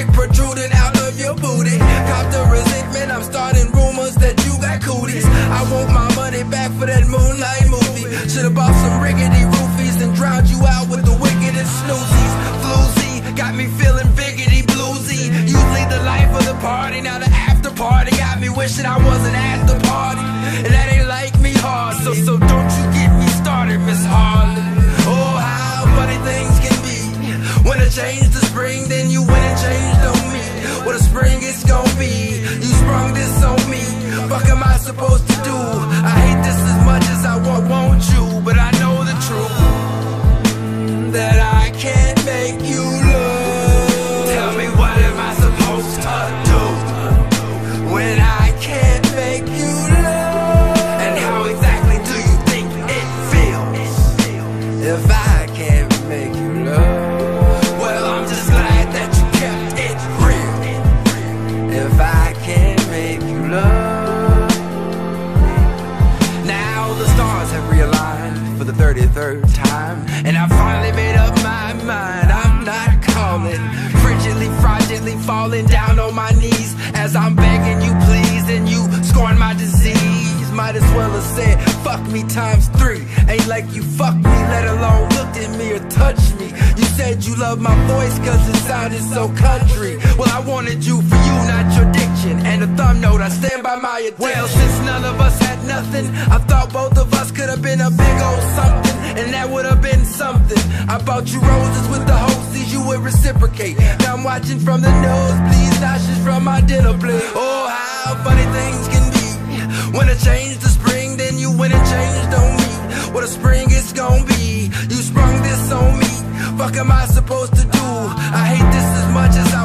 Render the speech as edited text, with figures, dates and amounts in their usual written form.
protruding out of your booty. Cop the resentment, I'm starting rumors that you got cooties. I want my money back for that Moonlight movie. Should've bought some rickety roofies and drowned you out with the wickedest snoozies. Floozy, got me feeling biggity bluesy. Usually the life of the party, now the after party got me wishing I wasn't at the party. And that ain't like me hard, so don't you get me started, Miss Harlan. Oh, how funny things can be. When I change the spring, then you went and changed on me. What a spring it's gonna be. You sprung this on me. Fuck am I supposed to do? I hate this as much as I want you, but I know the truth, that I can't make you love. Tell me, what am I supposed to do when I can't make you love? And how exactly do you think it feels if I can't make you love? Well, I'm just glad that you kept it real. If I can't make you love. Now the stars have realigned for the 33rd time, and I finally made up my mind. I'm not calling, frigidly, fraudulently falling down on my knees as I'm begging you please, and you scorn my disease. Might as well have said fuck me ×3. Ain't like you fucked me, let alone looked at me or touched me. You said you loved my voice cause it sounded so country. Well, I wanted you for you, not your diction. And a thumb note, I stand by my addiction. Well, since none of us had nothing, I thought both of us could have been a big old something, and that would have been something. I bought you roses with the hostess, you would reciprocate. Now I'm watching from the nosebleeds, nauseous from my dinner plate. Oh, how funny things can be. When I changed the spring, then you went and changed on me. What a spring it's gonna be. You sprung this on me. Fuck am I supposed to do? I hate this as much as